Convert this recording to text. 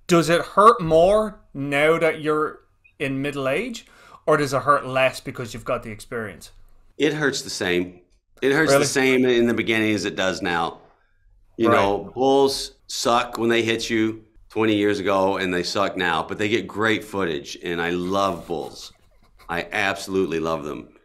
Does it hurt more now that you're in middle age, or does it hurt less because you've got the experience? It hurts the same. It hurts the Really? same in the beginning as it does now. You Right. know, bulls suck when they hit you 20 years ago and they suck now, but they get great footage and I love bulls. I absolutely love them.